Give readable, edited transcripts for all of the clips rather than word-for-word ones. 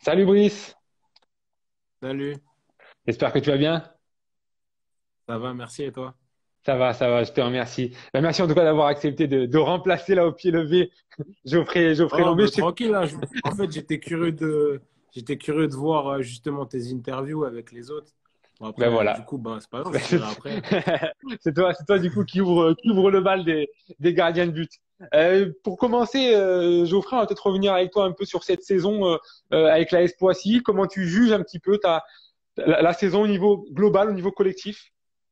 Salut Brice, Salut, j'espère que tu vas bien. ça va, merci et toi? Ça va, je te remercie. Ben, merci en tout cas d'avoir accepté de remplacer là au pied levé Geoffrey Oh, Lambé. bah, tranquille, hein, en fait, j'étais curieux de voir justement tes interviews avec les autres. Bon, Ben après, du voilà. coup, bah, c'est pas grave, Ben, je dirai après. c'est toi du coup qui ouvre le bal des gardiens de but. Pour commencer, Geoffrey, on va peut-être revenir avec toi un peu sur cette saison avec la S Poissy. Comment tu juges un petit peu la saison au niveau global, au niveau collectif?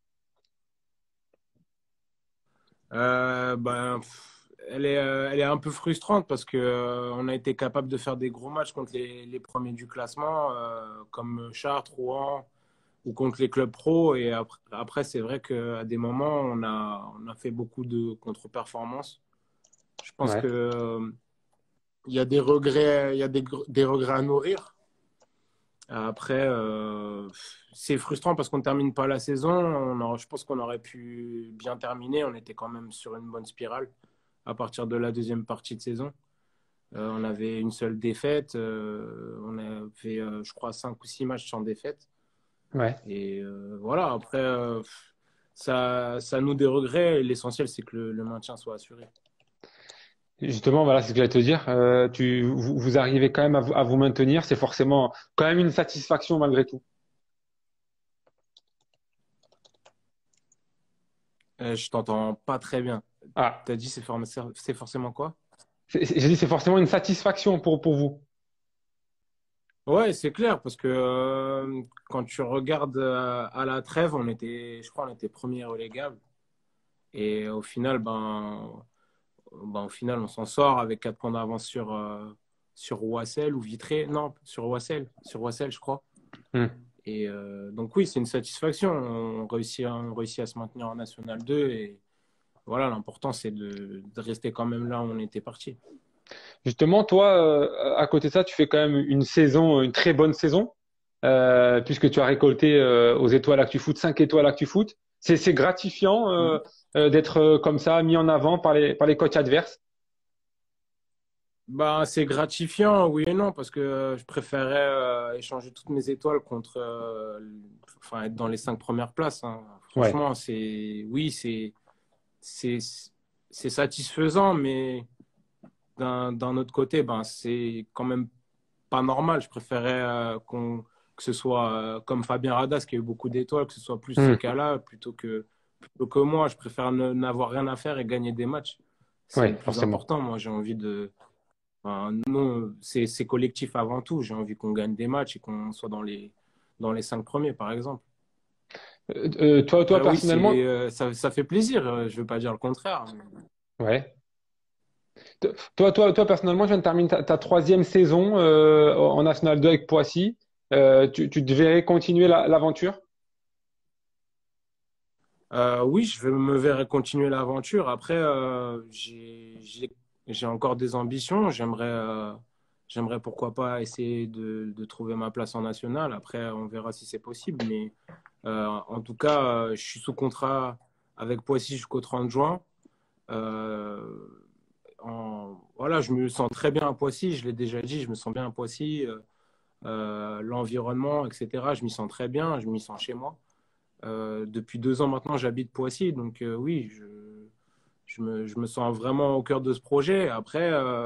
Elle est un peu frustrante parce que on a été capable de faire des gros matchs contre les premiers du classement, comme Chartres, Rouen, ou contre les clubs pro. Et après c'est vrai qu'à des moments, on a fait beaucoup de contre-performances. Je pense Ouais, que il y a des regrets, il y a des regrets à nourrir. Après, c'est frustrant parce qu'on ne termine pas la saison. Je pense qu'on aurait pu bien terminer. On était quand même sur une bonne spirale à partir de la deuxième partie de saison. On avait une seule défaite. On avait, je crois, 5 ou 6 matchs sans défaite. ouais. Et voilà, après, ça nous des regrets. L'essentiel, c'est que le maintien soit assuré. Justement, voilà, c'est ce que j'allais te dire. Vous arrivez quand même à vous maintenir. C'est forcément quand même une satisfaction malgré tout. Je t'entends pas très bien. Ah, T'as dit c'est forcément quoi? j'ai dit c'est forcément une satisfaction pour vous. Ouais, c'est clair, parce que quand tu regardes à la trêve, je crois, on était premier relégable. Et au final, au final, on s'en sort avec 4 points d'avance sur Roissel ou Vitré. Non, sur Roissel, je crois. Hmm. Et donc oui, c'est une satisfaction. On réussit à se maintenir en National 2. Et voilà, l'important, c'est de rester quand même là où on était parti. Justement, toi, à côté de ça, tu fais quand même une saison, une très bonne saison, puisque tu as récolté aux étoiles ActuFoot 5 étoiles ActuFoot. C'est gratifiant d'être comme ça mis en avant par les coachs adverses. Bah, c'est gratifiant, oui et non, parce que je préférais échanger toutes mes étoiles contre enfin, être dans les 5 premières places, hein. Ouais. Franchement, oui, c'est, c'est satisfaisant, mais d'un autre côté, ben, c'est quand même pas normal. Je préférais que ce soit comme Fabien Radas qui a eu beaucoup d'étoiles, que ce soit plus ce Hmm. cas-là plutôt que moi. Je préfère n'avoir rien à faire et gagner des matchs. C'est le Ouais, plus forcément. important. Moi, j'ai envie de enfin, non, c'est collectif avant tout. J'ai envie qu'on gagne des matchs et qu'on soit dans les 5 premiers, par exemple. Toi Après, oui, personnellement, ça fait plaisir. Je ne veux pas dire le contraire. ouais. Toi personnellement, je viens de terminer ta troisième saison en National 2 avec Poissy. Tu devrais continuer l'aventure? Oui, me verrai continuer l'aventure. Après, j'ai encore des ambitions. J'aimerais pourquoi pas essayer de trouver ma place en national. Après, on verra si c'est possible. Mais en tout cas, je suis sous contrat avec Poissy jusqu'au 30 juin. Euh, voilà, je me sens très bien à Poissy, je l'ai déjà dit, je me sens bien à Poissy, l'environnement, etc. Je m'y sens très bien, je m'y sens chez moi. Depuis 2 ans maintenant, j'habite Poissy, donc oui, je me sens vraiment au cœur de ce projet. Après,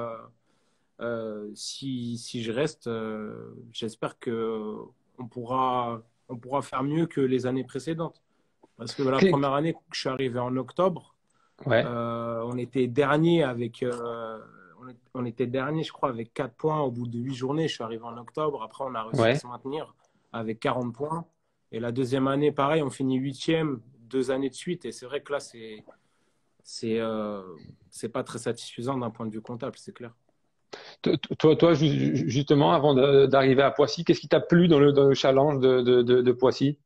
si je reste, j'espère que on pourra faire mieux que les années précédentes. Parce que la Qui- première année, je suis arrivé en octobre. Ouais, On était dernier on était dernier, je crois, avec 4 points au bout de 8 journées. Je suis arrivé en octobre. Après, on a réussi à ouais. se maintenir avec 40 points. Et la deuxième année, pareil, on finit huitième, 2 années de suite. Et c'est vrai que là, c'est, euh, c'est pas très satisfaisant d'un point de vue comptable, c'est clair. Justement, avant d'arriver à Poissy, qu'est-ce qui t'a plu dans le challenge de Poissy?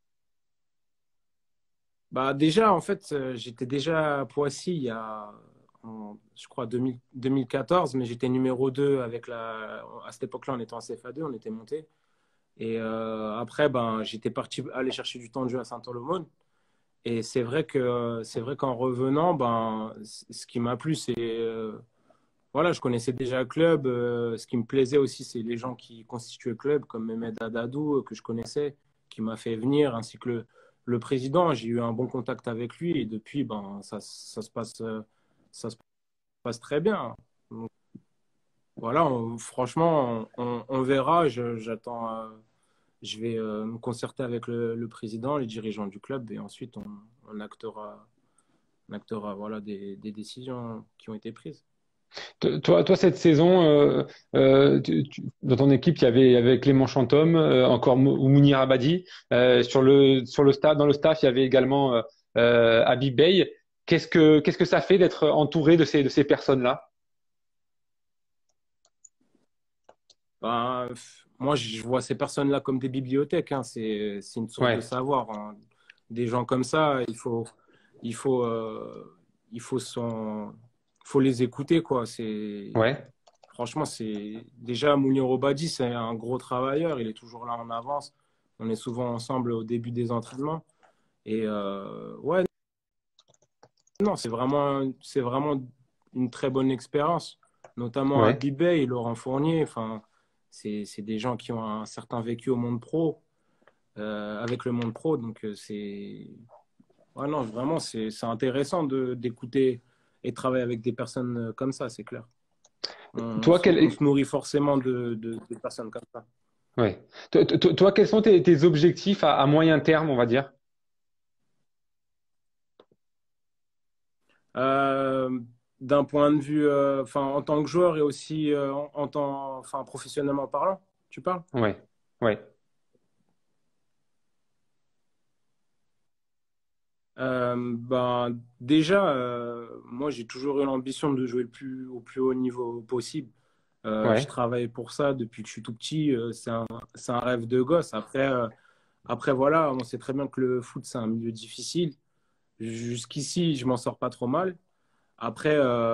Bah, déjà, en fait, j'étais déjà à Poissy je crois, 2014, mais j'étais numéro 2 à cette époque-là, on était en CFA2, on était monté. Et après, ben, j'étais parti aller chercher du temps de jeu à Saint-Olomone. Et c'est vrai qu'en revenant, ben, ce qui m'a plu, voilà, je connaissais déjà le club. Ce qui me plaisait aussi, c'est les gens qui constituaient le club, comme Mehmet Adadou, que je connaissais, qui m'a fait venir, ainsi que le président. J'ai eu un bon contact avec lui et depuis, ben, ça se passe très bien. Donc, voilà, franchement, on verra. J'attends, je vais me concerter avec le président, les dirigeants du club et ensuite on actera voilà, des décisions qui ont été prises. Toi, cette saison, dans ton équipe, il y avait Clément Chantôme, encore Mounir Abadi. Sur le staff, dans le staff, il y avait également Habib Bey. Qu'est-ce que ça fait d'être entouré de ces personnes-là? Ben, moi, je vois ces personnes-là comme des bibliothèques, hein. C'est une source de Ouais, savoir, hein. Des gens comme ça, il faut, il faut, s'en- faut les écouter, quoi. ouais. Franchement, c'est déjà Mounir Obadi, c'est un gros travailleur. Il est toujours là en avance. On est souvent ensemble au début des entraînements. Et ouais, non, c'est vraiment une très bonne expérience, notamment à Ouais. Bibey et Laurent Fournier. Enfin, c'est des gens qui ont un certain vécu au monde pro, avec le monde pro. Donc, ouais, non, vraiment, c'est intéressant d'écouter et de travailler avec des personnes comme ça, c'est clair. Toi, On se nourrit forcément de personnes comme ça. ouais. Toi, quels sont tes objectifs à moyen terme, on va dire? Euh, D'un point de vue, enfin, en tant que joueur et aussi enfin, professionnellement parlant, tu parles? Ouais, ouais, Ben, déjà, moi, j'ai toujours eu l'ambition de jouer au plus haut niveau possible. Je ouais. travaille pour ça depuis que je suis tout petit. C'est un rêve de gosse. Après, voilà, on sait très bien que le foot, c'est un milieu difficile. Jusqu'ici, je m'en sors pas trop mal. Après,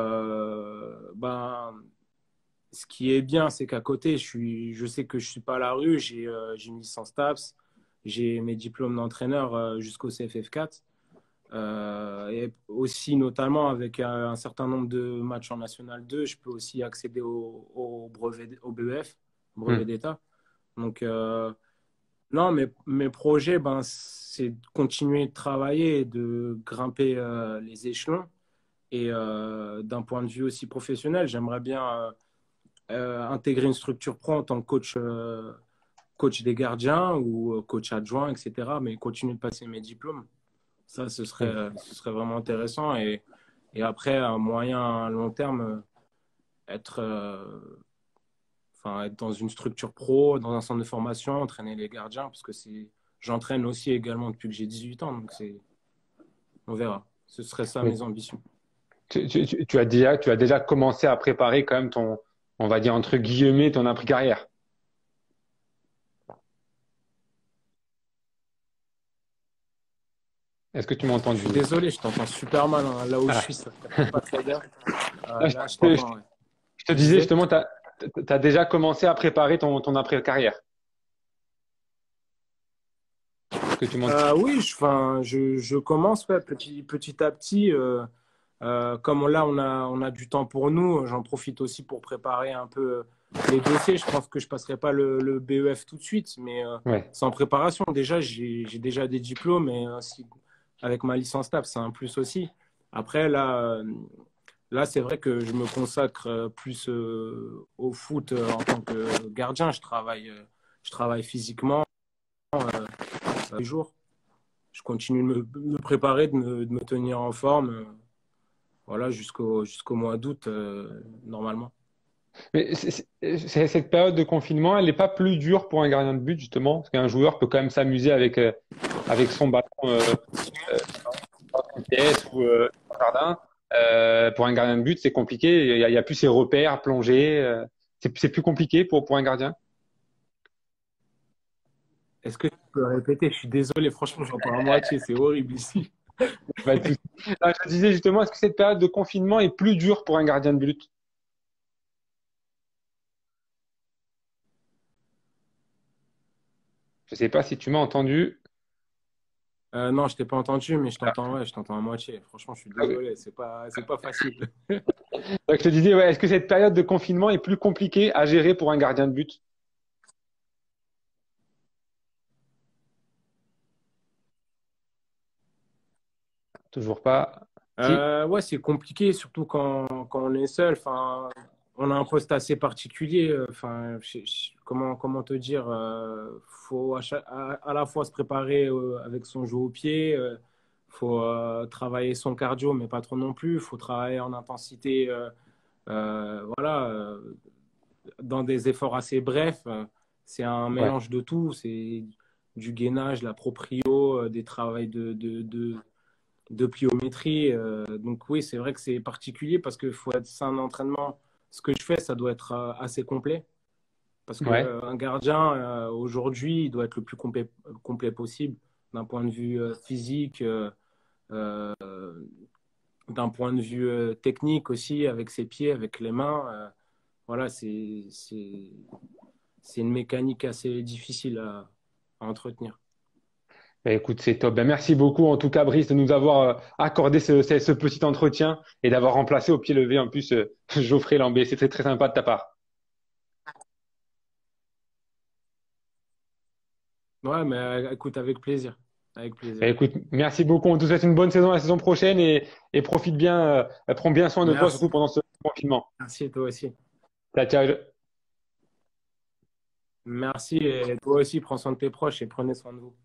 ben, ce qui est bien, c'est qu'à côté, je sais que je suis pas à la rue. J'ai une licence TAPS, j'ai mes diplômes d'entraîneur jusqu'au CFF4. Et aussi, notamment, avec un certain nombre de matchs en National 2, je peux aussi accéder au brevet, au BEF, brevet Hmm. d'État. Donc, non, mes projets, ben, c'est de continuer de travailler et de grimper les échelons. Et d'un point de vue aussi professionnel, j'aimerais bien intégrer une structure pro en tant que coach des gardiens ou coach adjoint, etc. Mais continuer de passer mes diplômes. Ça, Hmm. ce serait vraiment intéressant. Et après, à moyen, à long terme, être, enfin, être dans une structure pro, dans un centre de formation, entraîner les gardiens, parce que j'entraîne aussi également depuis que j'ai 18 ans. Donc, on verra. Ce serait ça Oui. mes ambitions. Tu as déjà commencé à préparer quand même on va dire entre guillemets, ton après-carrière. Est-ce que tu m'as Je suis entendu? désolé, je t'entends super mal, hein. Là où je Ah. suis, ça ne capte pas très bien. Là, Là, je je te, t'entends, ouais. je te Tu disais disais? justement, tu as déjà commencé à préparer ton après-carrière. Est-ce que tu m'entends? Oui, enfin, je commence ouais, petit à petit. Comme là, on a du temps pour nous, j'en profite aussi pour préparer un peu les dossiers. Je pense que je passerai pas le BEF tout de suite, mais Ouais. c'est en préparation. Déjà, j'ai déjà des diplômes et avec ma licence TAP, c'est un plus aussi. Après, là c'est vrai que je me consacre plus au foot en tant que gardien. Je travaille physiquement tous les jours. Je continue de me préparer, de me tenir en forme. Voilà, jusqu'au mois d'août, normalement. Mais cette période de confinement, elle n'est pas plus dure pour un gardien de but, justement, parce qu'un joueur peut quand même s'amuser avec son ballon dans une pièce ou dans un jardin. Pour un gardien de but, c'est compliqué. Il y a plus ses repères, plonger. C'est plus compliqué pour un gardien. Est-ce que tu peux répéter? Je suis désolé, franchement, j'entends à moitié, c'est horrible ici. Pas de souci. Non, je te disais justement, est-ce que cette période de confinement est plus dure pour un gardien de but? Je sais pas si tu m'as entendu. Non, je t'ai pas entendu, mais ouais, je t'entends à moitié. Franchement, je suis désolé, c'est pas facile. Donc, je te disais, ouais, est-ce que cette période de confinement est plus compliquée à gérer pour un gardien de but? Toujours pas. Si. Ouais, c'est compliqué, surtout quand on est seul. Enfin, on a un poste assez particulier. Enfin, comment te dire, faut à la fois se préparer avec son jeu au pied. Faut travailler son cardio, mais pas trop non plus. Faut travailler en intensité, voilà, dans des efforts assez brefs. C'est un Ouais. mélange de tout. C'est du gainage, la proprio, des travails de pliométrie. Donc oui, c'est vrai que c'est particulier parce que faut être, c'est un entraînement. Ce que je fais, ça doit être assez complet. Parce que Ouais. un gardien, aujourd'hui, il doit être le plus complet possible d'un point de vue physique, euh, d'un point de vue technique aussi, avec ses pieds, avec les mains. Voilà, c'est une mécanique assez difficile à entretenir. Bah, écoute, c'est top. Ben, merci beaucoup, en tout cas, Brice, de nous avoir accordé ce petit entretien et d'avoir remplacé au pied levé en plus Geoffrey Lambé. C'est très, très sympa de ta part. Ouais, mais écoute, avec plaisir. Avec Ben, plaisir. écoute, merci beaucoup. On te souhaite une bonne saison la saison prochaine et profite bien, prends bien soin de toi, Merci. surtout pendant ce confinement. Merci, toi aussi. Ciao, ciao. Merci et toi aussi, prends soin de tes proches et prenez soin de vous.